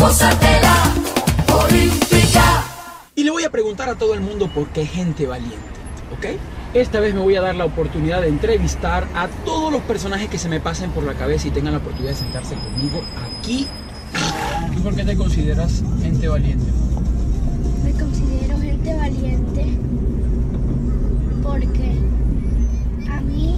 Gózate la Olímpica. Y le voy a preguntar a todo el mundo por qué gente valiente, ¿ok? Esta vez me voy a dar la oportunidad de entrevistar a todos los personajes que se me pasen por la cabeza y tengan la oportunidad de sentarse conmigo aquí. ¿Tú por qué te consideras gente valiente? Me considero gente valiente porque a mí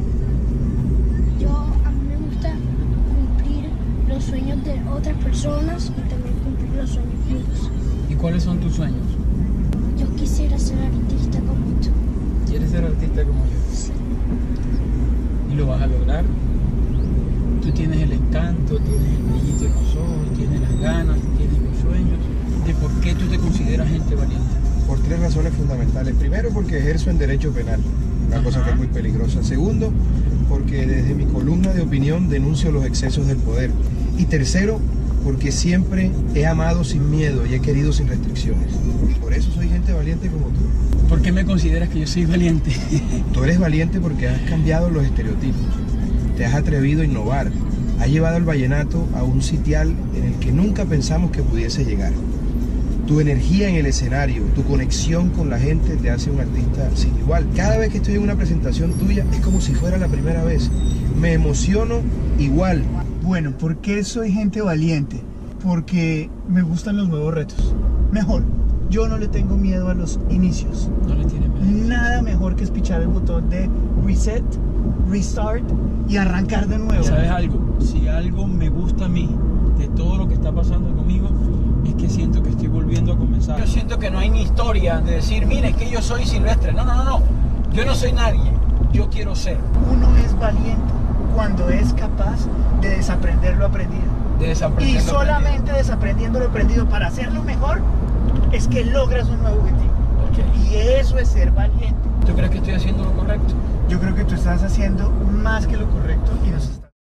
me gusta cumplir los sueños de otras personas y también cumplir los sueños míos. ¿Y cuáles son tus sueños? Yo quisiera ser artista como tú. ¿Quieres ser artista como yo? Sí. ¿Y lo vas a lograr? Tú tienes el encanto, tienes el brillito en los ojos, tienes las ganas, tienes los sueños. ¿De por qué tú te consideras gente valiente? Por tres razones fundamentales. Primero, porque ejerzo en derecho penal, una cosa que es muy peligrosa. Segundo, porque desde mi columna de opinión denuncio los excesos del poder. Y tercero, porque siempre he amado sin miedo y he querido sin restricciones. Por eso soy gente valiente como tú. ¿Por qué me consideras que yo soy valiente? Tú eres valiente porque has cambiado los estereotipos, te has atrevido a innovar, has llevado el vallenato a un sitial en el que nunca pensamos que pudiese llegar. Tu energía en el escenario, tu conexión con la gente te hace un artista sin igual. Cada vez que estoy en una presentación tuya es como si fuera la primera vez. Me emociono igual. Bueno, ¿por qué soy gente valiente? Porque me gustan los nuevos retos. Mejor, yo no le tengo miedo a los inicios. No le tienes miedo. Nada mejor que espichar el botón de reset, restart y arrancar de nuevo. ¿Sabes algo? Si algo me gusta a mí de todo lo que está pasando conmigo, es que siento que estoy volviendo a comenzar. Yo siento que no hay ni historia de decir, mire, es que yo soy Silvestre. No. Yo no soy nadie. Yo quiero ser. Uno es valiente cuando es capaz de desaprender lo aprendido. Y solamente desaprendiendo lo aprendido para hacerlo mejor es que logras un nuevo objetivo. Okay. Y eso es ser valiente. ¿Tú crees que estoy haciendo lo correcto? Yo creo que tú estás haciendo más que lo correcto y nos estás